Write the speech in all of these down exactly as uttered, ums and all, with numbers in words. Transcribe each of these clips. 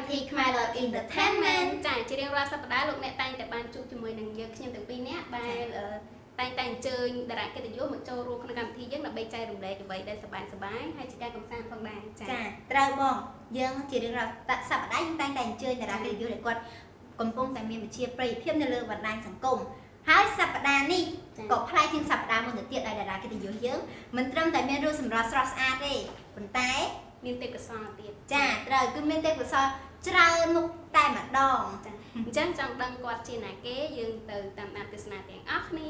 ធីខ្មែរ Love Entertainment ចាជារៀងរាល់សប្តាហ៍លោកអ្នកតែងតែបានជួបជាមួយនឹងយើងខ្ញុំទាំងពីរនាក់ដែលតែងតែអញ្ជើញតារាកិត្តិយសមកចូលរួមក្នុងកម្មវិធីយើងដើម្បីចែករំលែកអ្វីដែលសប្បាយសប្បាយហើយជាការកម្សាន្តផងដែរចាត្រូវបងយើងជារៀងរាល់សប្តាហ៍យើងតែងតែអញ្ជើញតារាកិត្តិយសដែលគាត់កំពុងតែមានវិជ្ជាប្រិយភាពនៅលើបណ្ដាញសង្គមហើយសប្តាហ៍នេះក៏ប្លែកជាងសប្តាហ៍មុនទៅទៀតដែលតារាកិត្តិយសយើងមិនត្រឹមតែមានរូបសម្រស់ស្រស់ស្អាតទេប៉ុន្តែមានទេពកោសល្យទៀតចាត្រូវគឺមានទេពកោសល្យច្រើនមុខតែម្ដងចាអញ្ចឹងចង់ដឹងគាត់ជាណាគេយើងទៅតាមដានទស្សនាទាំងអស់គ្នា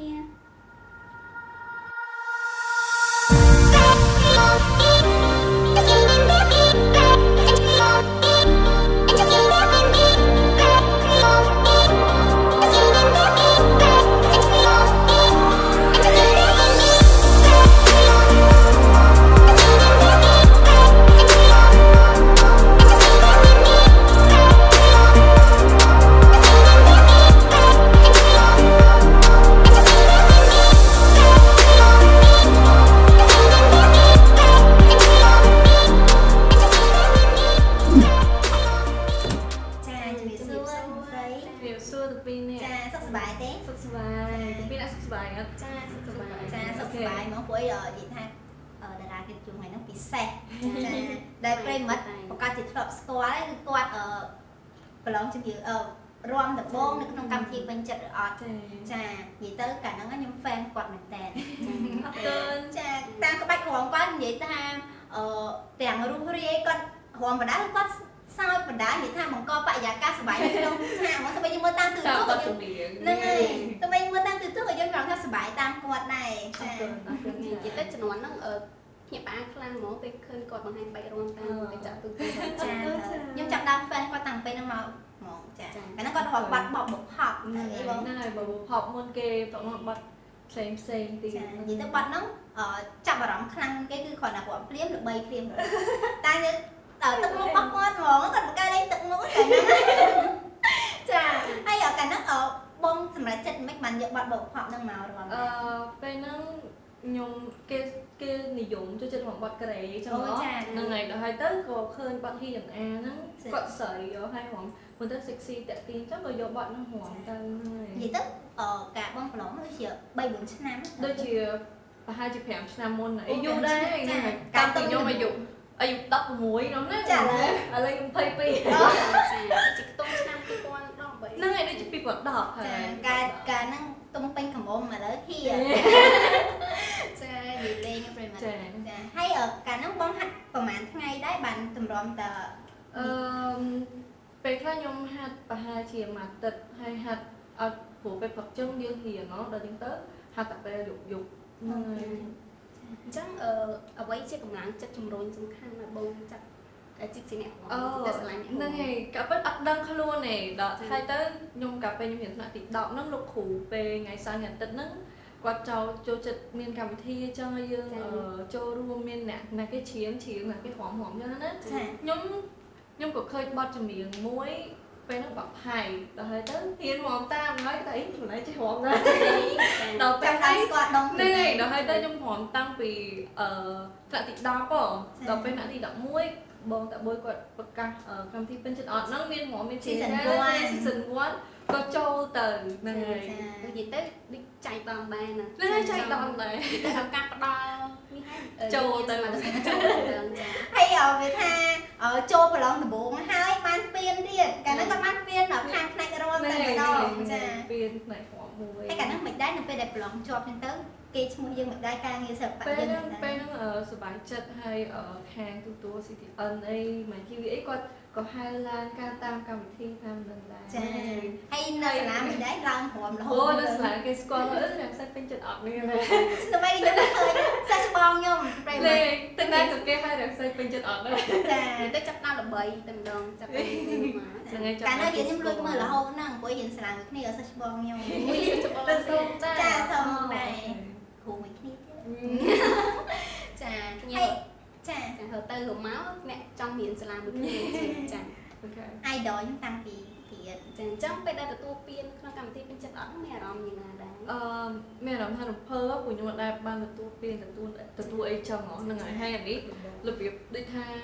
ដែលប្រិមិត្តប្រកាសជាធ្លាប់ស្គាល់ហើយគឺគាត់អឺប្រឡងជំនឿអឺរំដំបងនៅក្នុងកម្មវិធីពេញចិត្តឬអត់ចានិយាយទៅកាលហ្នឹងខ្ញុំ fan គាត់មែនតើអរគុណចាតាមក្បាច់រំគាត់និយាយថាអឺទាំងរូបរាយគាត់រំបដាគាត់សើចបណ្ដានិយាយថាបង្កបរិយាកាសសប្បាយនៅក្នុងឆាកមកស្បែកយើងមើលតាមទូរទស្សន៍ហ្នឹងហើយស្បែកមើលតាមទូរទស្សន៍ក៏យើងចង់ថាសប្បាយតាមគាត់ដែរចាអរគុណនិយាយទៅជំនាន់ហ្នឹងអឺខ្ញុំផ្អាកខ្លាំងហ្មងពេលឃើញគាត់បង្ហាញបែករំតាមទៅចាក់ទូទៅចាខ្ញុំចាប់ដើម fan គាត់តាំងពេលហ្នឹងមកហ្មងចាកាលហ្នឹងគាត់រកបាត់បបបុកហប់ហ្នឹងហើយបងហ្នឹងហើយបបបុកហប់មុនគេប្រមូលបាត់ផ្សេងផ្សេងទីនិយាយទៅបាត់ហ្នឹងចាប់អារម្មណ៍ខ្លាំងគេគឺគ្រាន់តែគាត់ព្រាមល្បីព្រាមតែយើងទឹកមុខរបស់គាត់ហ្មងគាត់បង្កើតលេងទឹកមុខតែហ្នឹងចាហើយកាលហ្នឹងបងសម្រាប់ចិត្តមិនបានយកបាត់បបបុកហប់ហ្នឹងមករំអឺពេលហ្នឹងខ្ញុំគេគេនិយមចូលចិត្តរំបាត់ក្រេចឹងហ្នឹងហើយដល់ហើយទៅក៏ឃើញបាត់ហ៊ីយ៉ាងអាហ្នឹងគាត់ស្រីយកហើយរំមើលទៅ sexy តាក់ទាញចឹងក៏យកបាត់ហ្នឹងរំទៅហើយនិយាយទៅអឺការបងប្រឡងដូចជាបីបួនឆ្នាំដូចជាប្រហែលជាប្រាំឆ្នាំមុនអីយូរដែរហ្នឹងហើយកាលពីខ្ញុំអាយុអាយុដប់ប្រាំមួយហ្នឹងណាចាឥឡូវឥឡូវខ្ញុំยี่สิบពីរចាជាខ្ទង់ឆ្នាំពីរពាន់ដប់បីហ្នឹងហើយដូចជាពីរពាន់ដប់ហើយកាលកាលហ្នឹងទុំពេញកំមុំឥឡូវធៀចានិយាយលេងប្រិមត្តចាហើយកាលហ្នឹងបងហាត់ប្រហែលថ្ងៃដែរបានតម្រាំតអឺពេលខ្លះខ្ញុំហាត់ប្រហែលជាមួយអាទិត្យហើយហាត់អត់ព្រោះពេលព្រឹកចឹងយើងរៀនដល់ដល់ចឹងទៅហាត់តែពេលយប់យប់ហ្នឹងហើយអញ្ចឹងអឺអ្វីជាកម្លាំងចិត្តជំរុញសំខាន់ណាបងចាប់ជីកជាអ្នកអូទៅឆ្លាញ់ហ្នឹងហើយកាពិតអត់ដឹងខ្លួនទេដល់ហើយទៅខ្ញុំកាពេលខ្ញុំរៀនថ្នាក់ទីដប់ហ្នឹងលោកគ្រូពេលថ្ងៃសៅរ៍ថ្ងៃអាទិត្យហ្នឹងគាត់ចូលចូលចិត្តមានកម្មវិធីអញ្ចឹងឲ្យយើងចូលរួមមានអ្នកណាគេច្រៀងច្រៀងណាគេរំរំអញ្ចឹងណាខ្ញុំខ្ញុំក៏ឃើញបទចម្រៀងមួយពេលហ្នឹងបាក់ផៃដល់ហើយទៅហ៊ានរំតាមហើយតែខ្លួនឯងចេះរំណាដល់ពេលហ្នឹងស្គាល់ដងហ្នឹងហើយដល់ហើយទៅខ្ញុំរំតាំងពីអឺថ្នាក់ទីដប់ដល់ពេលថ្នាក់ទីដប់មួយបងតាបុយគាត់ប្រកាសកម្មវិធីពេញចិត្តអត់ហ្នឹងមានហ្មងមាន season one ក៏ចូលទៅហ្នឹងហើយនិយាយទៅដូចចៃដន្យដែរណាហ្នឹងហើយចៃដន្យដែរទៅឱកាសផ្ដល់នេះហើយចូលទៅចូលទៅហើយវាថាចូលប្រឡងដំបូងហើយបានពៀនទៀតកាលហ្នឹងគាត់បានពៀនខាងផ្នែករំតែម្ដងចាពៀនផ្នែករំមួយហើយកាលហ្នឹងមិនដែរនៅពេលដែលប្រឡងជាប់ហ្នឹងទៅគេឈ្មោះយើងមិនដែរការងារសិល្បៈយើងមិនដែរពេលហ្នឹងសប្បាយចិត្តហើយខាងទូទួល ซี ที เอ็น អីមក ជី វី អីគាត់ក៏ហៅឡើងការតាមកម្មវិធីតាមនឹងដែរចាហើយនៅសាលាមិនដែរឡើងព្រមរហូតអូនៅសាលាគេស្គាល់អឺអ្នកផ្សេងពេញចិត្តអត់មានទេតែមិនខ្ញុំឃើញសាច់បងខ្ញុំប្រេមលេតែតែគេហៅអ្នកផ្សេងពេញចិត្តអត់ទេចាទៅចាប់ដល់ល្បីតែម្ដងចាប់ទៅហ្នឹងហើយកាលនោះយើងខ្ញុំលួចមើលរហូតហ្នឹងអង្គុយរៀនសាលាមួយគ្នាសាច់បងខ្ញុំមួយសាច់បងទៅចាចាសុំដែរគ្រូមួយគ្នាទៀតចាខ្ញុំចាទៅទៅរួមមកអ្នកចង់រៀនសាលាមួយគ្នាចាអូខេ idol ខ្ញុំតាំងពីពីចាអញ្ចឹងពេលដែលទទួលពានក្នុងកម្មវិធីពេញចិត្តអត់មានអារម្មណ៍យ៉ាងណាដែរអឺមានអារម្មណ៍ថារំភើបព្រោះខ្ញុំអត់ដែលបានទទួលពានទទួលទទួលអីចឹងហ្នឹងហើយហើយអានេះរបៀបដូចថា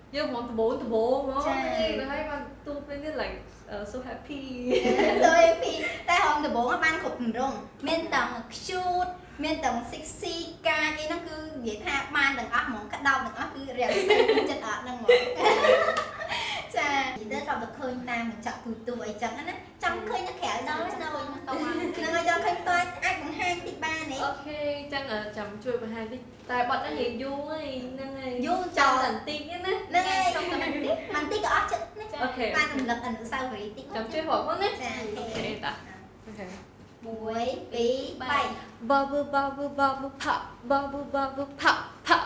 dương món bố từ bố món này là hai con tu bên this like uh, so happy so happy tại hôm từ bố ban khục rung miền tầng cute miền tầng sexy ca cái nó cứ vậy tha ban tầng ấp món cắt đau tầng ấp cứ rèo xinh chân ở nâng món cha chỉ tới sau được khơi ta mình chọn từ từ ấy chẳng á trong khơi nó khéo đâu nó đâu nó người cho khơi tôi ai cũng hai thì ba này ok chẳng ở chấm chui vào hai đi tại bọn nó hiện vui nên này vui trong cho lần tin nhé nè nên xong rồi mình tiếp mình tiếp có chất ok ba mình lật ảnh sau rồi tiếp chấm chui hỏi con nè ok ta ok muối bí bay bubble bubble bubble pop bubble bubble pop pop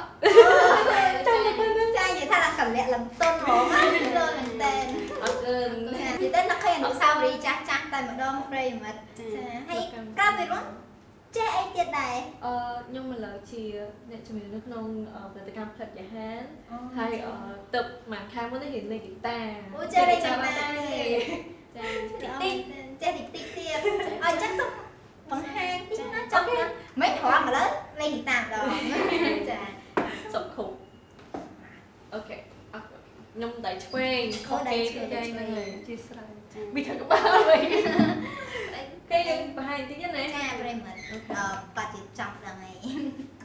cha vậy tha là cầm lẹ làm tôn hổ á lên làm tên ok thì tới nó khen được sao đi cha cha tay mà đo một đây mà hay cao về luôn cha ai tiệt này ờ nhưng mà là chỉ để cho mình nước nông ở về cái cam thật giải hán hay ở tập mà khang muốn thể hiện lên guitar ôi cha đây cha đây tí cha thì tí tiệt ơi chắc xong bằng hai tí nó trong đó mấy thọ mà lớn lên guitar rồi cha sập khủng ok nhung đẩy quen không kê cái dây này chia sẻ bị thật các bạn vậy cái dây và hai tiếng nhất này cha đây mình ờ bà chị trong là này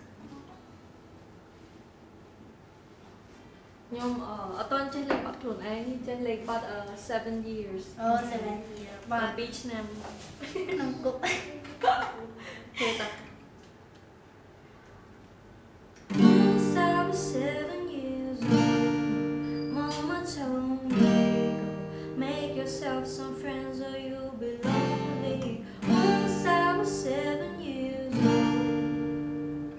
nhung ở toàn trên lệch bắt chuẩn anh trên lệch bắt seven years ờ seven years và beach nam nông cục thế ta seven years old, Mama told me, make yourself some friends or you'll be lonely. Once I was seven years old.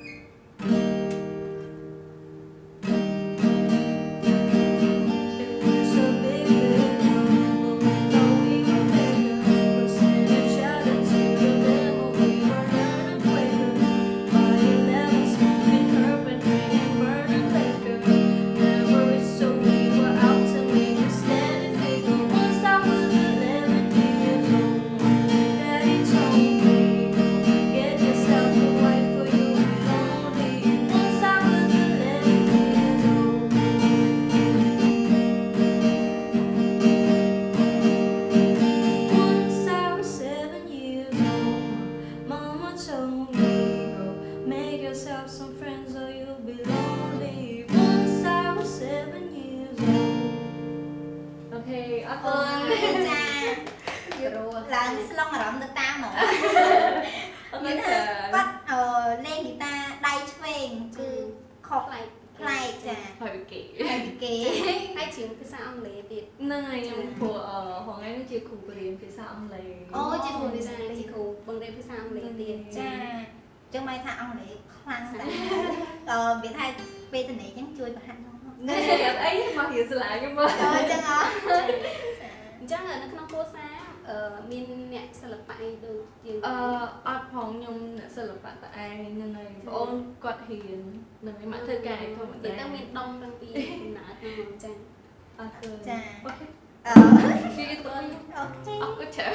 It was a big little but we thought we were bigger. We're singing shouting to the devil, we were learning quicker. By eleven, smoking herb and drinking burning liquor. Never is so we were out to make a steady figure. Once I was eleven years old, Daddy told me, get yourself a wife or you'll be lonely. Once I was eleven years old. Once I was seven years old, Mama told me, go make yourself some friends or you'll be lonely. Once I was seven years old. Okay, ôi Akon. cha là long mà rộng được ta mà Ok, như thế bắt ờ lên người ta đay phèn cứ khóc lại lại cha phải bị kỹ. hay kì hay chỉ một cái sao ông lệ tiệt Này, nhưng của ở Hoàng Anh nó chia khủ của điểm phía sau ông này. ôi chị thù đi ra sao chỉ khổ bằng đây cái sao ông lệ tiệt cha chứ mai thằng ông này khoan ra ờ bị thay bê tình này chẳng chui và hành không Này, ấy mà hiểu lại cái mà. ờ chân ó chắc là nó không có xa ở miền nhẹ sẽ là phải được gì Ờ, ọt phong nhung sẽ là bạn tại ai nên này ôn quạt hiền nên cái mã thơ cài thôi mà thì ta miền đông đang bị nát nó chăng À, cha ok. ờ Vì tôi ok ốc có chờ.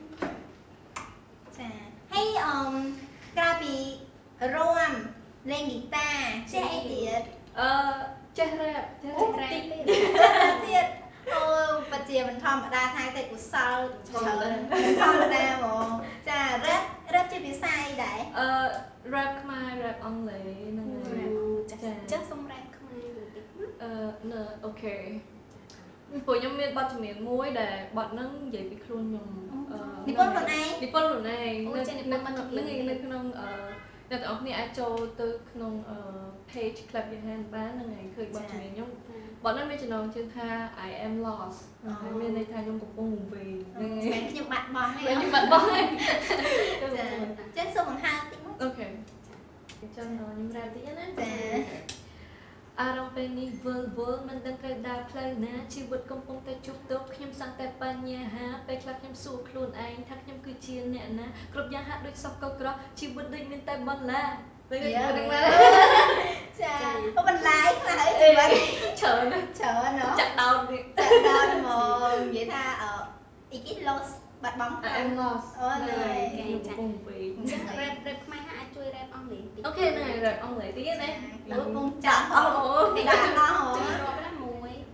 cha hay um Krabi Rom lên guitar chạy tiệt Ờ, chơi rap, chơi rap tí. tiệt ôi bà chị mình thom ở đa thay tay của sau chờ mình thom ở đa mà cha rap rap chưa biết sai đấy Ờ, rap Khmer, rap ông lấy nên này. chắc xong ra không ai được Ờ, nè, ok. Bởi nhóm miền bắt miền muối để bọn nâng dễ bị khuôn nhung. đi con con ai Đi con luôn này. Ôi, trên này Nên bắt nó miền nghĩ nên không ờ nên tụi ông ai cho từ không page club your hand bán là ngày khởi bắt miền nhung. Bọn nó mới chỉ nói trên tha I am lost. Hay bên đây tha nhung cục vùng về. mình như bạn bóng Vậy này nhưng bạn bó ấy. trên số bằng hai tiếng Ok. Cho nó nhưng ra tí nhé. Dạ. អារម្មណ៍ពេលនេះវិលវល់មិនដឹងត្រូវដើរផ្លូវណាជីវិតកំពុងតែជួបទុកខ្ញុំសង្កេតបញ្ហាពេលខ្លះខ្ញុំសួរខ្លួនឯងថាខ្ញុំគឺជាអ្នកណាគ្រប់យ៉ាងហាក់ដូចសោះកុសក្រោះជីវិតដូចមានតែបន្លាពេលនេះដឹងណាចាអូបន្លាយខ្លះហើយជីវិតច្រើនណាស់ច្រើនណោះចាក់ដោននេះចាក់ដល់មកនិយាយថាអអ៊ីគី loss បាត់បង់ I am lost អូនហើយខ្ញុំកំពុងពេក chắc rap rapខ្មែរអាចជួយ rap អង់គ្លេសតិចអូខេណែរ៉ាប់អង់គ្លេសទៀតណាលោកកំចាក់អូទីដាក់ដល់ជួយរាប់ណាមួយ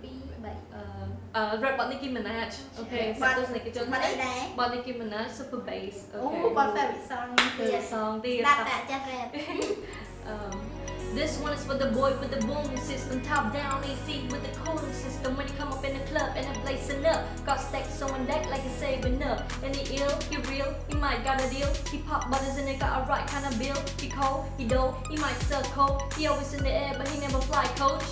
rap បទ Nicki Minaj អូខេសទស្សនិកជនបទអីដែរបទ Nicki Minaj Super Bass អូអូខេបទ favorite song គឺ song ទៀតស្ដាប់តែចាស់ rap Um, this one is for the boy with the boom system, top down A C with the cooling system. When you come up in the club and I'm blazing up, got stacks on deck like it's saving up. And he ill, he real, he might got a deal. He pop butters and they got a right kind of bill. He cold, he dope, he might sell cold. He always in the air, but he never fly, coach.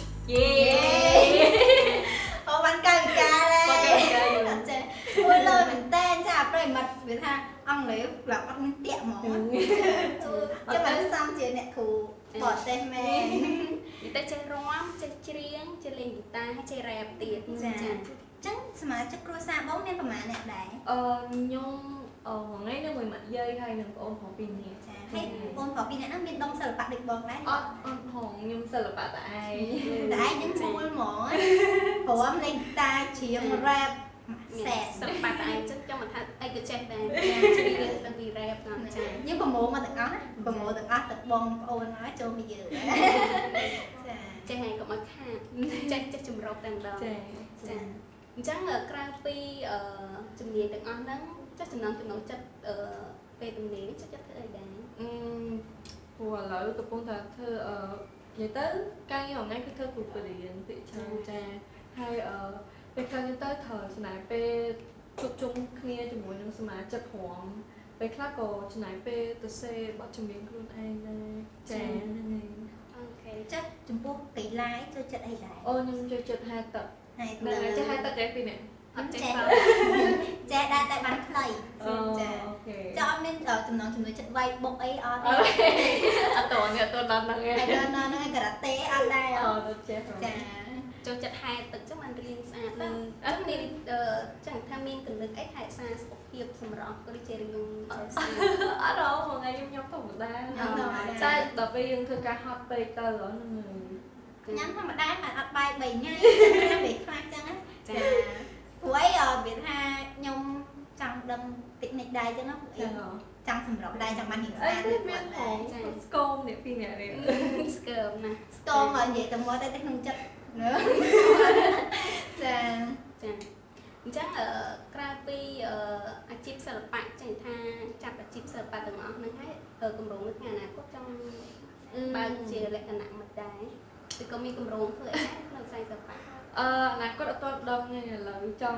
Yeah. អូបានកាយវិការដែរអត់ចេះមួយលើមែនតែចាប្រិមិត្តវាថាអង់គ្លេសប្រាប់អត់មានតាក់ហ្មងចាំមិនសំជាអ្នកគ្រូបរទេសមែននិយាយចេះរាំចេះច្រៀងចេះលេងហ្គីតាហើយចេះរ៉េបទៀតចាចឹងសមាជិកគ្រួសារបងមានប្រហែលអ្នកដែរអឺខ្ញុំអឺថ្ងៃនេះមួយម៉ាក់យាយហើយនឹងបងប្អូនពីរនាក់ចាហើយបងប្រុសពីរនាក់ហ្នឹងមានដងសិល្បៈដូចបងដែរអត់អត់ហងខ្ញុំសិល្បៈតែឯងតែឯងនឹងជួលហ្មងព្រមលេងហ្គីតាច្រៀង rap សែតសិល្បៈតែឯងចឹងចង់មកថាអីក៏ចេះដែរច្រៀងទៅពីរ៉េបតាមចាយើងប្រមូលមកទាំងអស់ណាប្រមូលទាំងអស់ទៅបងប្អូនហើយចូលមកយើងចាចេះហើយកុំឲ្យខាតចេះចេះចម្រុះតែម្ដងចាចាអញ្ចឹងក្រៅពីជំនាញទាំងអស់ហ្នឹងចេះចំណងចំណូលចិត្តពេលទំនេរចេះចិត្តធ្វើអីដែរអឺព្រោះឥឡូវកំពុងតែធ្វើអឺនិយាយទៅការងារថ្ងៃគឺធ្វើគ្រូបរិញ្ញាពាក្យច្រើនចាហើយអឺពេលខ្លះទៅត្រូវចំណាយពេលជួបជុំគ្នាជាមួយនឹងសមាជិកក្រុមពេលខ្លះក៏ចំណាយពេលទៅសេបទចម្រៀងខ្លួនឯងដែរចាហ្នឹងហើយអូខេចិត្តចំពោះកីឡាចូលចិត្តអីដែរអូខ្ញុំចូលចិត្តហែទឹកហើយហ្នឹងហើយចេះហែទឹកដែរពីនេះអត់ចេះសោះចេះដែរតែបានខ្លីអូចាអូខេចាអត់មានចំណងចំណុចចិត្តវាយបុកអីអត់ទេអត់តនេះអត់តដល់ហ្នឹងឯងហើយដល់នៅហ្នឹងការ៉ាតេអត់ដែរអូទៅចេះចាចូលចិត្តហែទឹកចឹងបានរៀនស្អាតទៅអត់មានចឹងថាមានកលឹកអីថែរក្សាសុខភាពសម្រស់ក៏ដូចជារៀងចេះស្អាតអត់ដល់មួយថ្ងៃខ្ញុំខ្ញុំធម្មតាតែដល់ពេលយើងធ្វើការហត់ពេកទៅហ្នឹងញ៉ាំធម្មតាបានអត់បាយ3ថ្ងៃពេលខ្លះចឹងណាចាព្រោះអីវាថាខ្ញុំចង់ដឹងតិចនិចដែរចឹងណាព្រោះអីចង់សម្រាប់ដែរចង់បានរៀនស្អាតអីមានហងស្គមនេះពីរនាក់នេះស្កើមណាស់ស្គមមកនិយាយទៅមកតែក្នុងចិត្តចាចាអញ្ចឹងក្រៅពីអាជីពសិល្បៈចេះថាចាប់អាជីពសិល្បៈទាំងអស់ហ្នឹងហើយគម្រោងនៅថ្ងៃអនាគតចង់បើជាលក្ខណៈមិនដែរឬក៏មានគម្រោងធ្វើអីដែរក្នុងខ្សែសិល្បៈអឺអនាគតអត់ទាន់ដល់ថ្ងៃឥឡូវចង់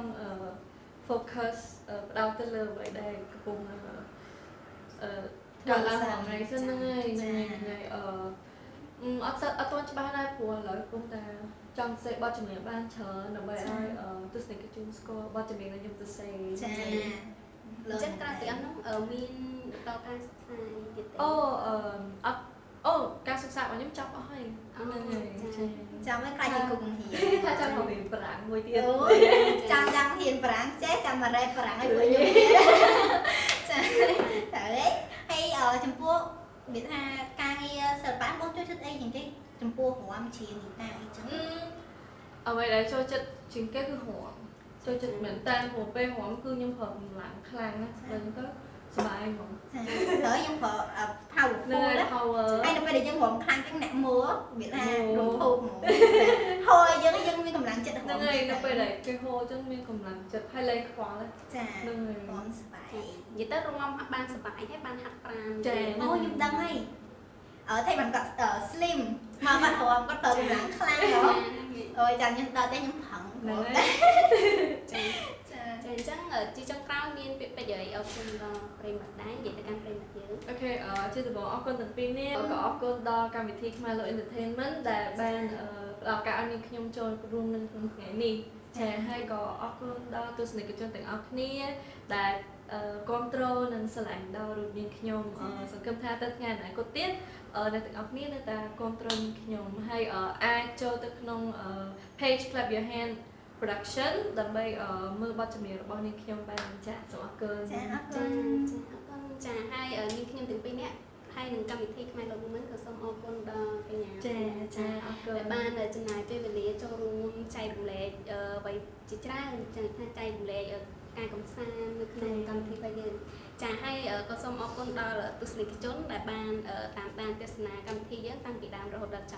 focus ផ្ដោតទៅលើអ្វីដែលកំពុងអឺកើតឡើងថ្ងៃសិនហ្នឹងហើយហ្នឹងហើយអឺអត់អត់ទាន់ច្បាស់ដែរព្រោះឥឡូវកំពុងតែចង់សេបទចម្រៀងបានច្រើនដើម្បីឲ្យទស្សនិកជនស្គាល់បទចម្រៀងដែលខ្ញុំទៅសេចាអញ្ចឹងក្រៅពីអស់នោះមានបន្តការសិក្សាអីទៀតទេអូអឺអត់អូការសិក្សារបស់ខ្ញុំចប់អស់ហើយហ្នឹងហើយចាំឲ្យខ្លាចជាគុំហ៊ានថាចាំមករៀនប្រាំងមួយទៀតអូចាំចាំហ៊ានប្រាំងចេះចាំមករ៉េតប្រាំងឲ្យពួកខ្ញុំចាតែហើយចំពោះវាថាការងារសិល្បៈបងចូលចិត្តអីជាងគេចំពោះរំច្រៀងហ្គីតាអីចឹងអ្វីដែលចូលចិត្តជាងគេគឺរំចូលចិត្តមែនតើព្រោះពេលរំគឺខ្ញុំប្រើកម្លាំងខ្លាំងណាស់បើហ្នឹងទៅសប្បាយហ្មងហើយខ្ញុំប្រើ powerful ណា power ហើយដល់ពេលដែលយើងរំខ្លាំងចឹងអ្នកមើលវាថារំភោគហ្មងហើយយើងយើងមានកម្លាំងចិត្តហ្នឹងហ្នឹងហើយដល់ពេលដែលគេហូរចឹងមានកម្លាំងចិត្តហើយលែងខ្វល់ចាហ្នឹងហើយរំស្បាយនិយាយទៅរំបានសប្បាយហើយបានហាត់ប្រាណចាអូខ្ញុំដឹងហើយអើតែបានគាត់ slim មកបាត់រំគាត់ទៅកម្លាំងខ្លាំងហ៎អូយចាំខ្ញុំដល់តែខ្ញុំផឹងហ្មងចា ចាអញ្ចឹងជាចុងក្រោយមានពាក្យពេចន៍អីអរគុណដល់ប្រិយមិត្តដែរនិយាយទៅកាន់ប្រិយមិត្តយើងអូខេអឺជាដំបូងអរគុណទាំងពីរនាក់ក៏អរគុណដល់កម្មវិធី Khmerlo Entertainment ដែលបានផ្ដល់ឱកាសឲ្យនាងខ្ញុំចូលរួមនៅក្នុងថ្ងៃនេះចាហើយក៏អរគុណដល់ទស្សនិកជនទាំងអស់គ្នាដែលគ្រប់គ្រងនិងស្រឡាញ់ដល់រូបនាងខ្ញុំសង្ឃឹមថាទៅថ្ងៃអនាគតទៀតអ្នកទាំងអស់គ្នានៅតែគ្រប់គ្រងនាងខ្ញុំហើយអាចចូលទៅក្នុង page Clap Your Hand Production ដើម្បីមើលបទចម្រៀងរបស់នាងខ្ញុំបានចាសូមអរគុណចាអរគុចាណអរគុណចាហើយនាងខ្ញុំទាំងពីរនាក់ហើយនឹងកម្មវិធី Khmerlo Women ក៏សូមអរគុណដល់កញ្ញាចាចាអរគុណដែលបានចំណាយពេលវេលាចូលរួមចែករំលែកអ្វីជាច្រើនចឹងថាចែករំលែកការកំសាន្តនៅក្នុងកម្មវិធីរបស់យើងចាហើយក៏សូមអរគុណដល់ទស្សនិកជនដែលបានតាមដានទស្សនាកម្មវិធីយើងតាំងពីដើមរហូតដល់ចប់ច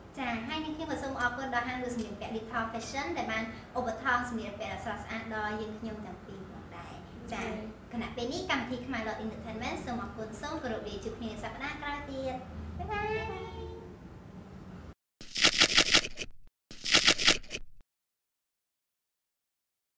ចាហើយនេះខ្ញុំក៏សូមអរគុណដល់ហាងលក់សម្លៀកបំពាក់ Little Fashion ដែលបានឧបត្ថម្ភសម្លៀកបំពាក់ដ៏ស្រស់ស្អាតដល់យើងខ្ញុំទាំងពីរផងដែរចាគណៈពេលនេះកម្មវិធីខ្មែរ Lot Entertainment សូមអរគុណសូមគោរពលាជួបគ្នាសប្តាហ៍ក្រោយទៀតបាយបាយ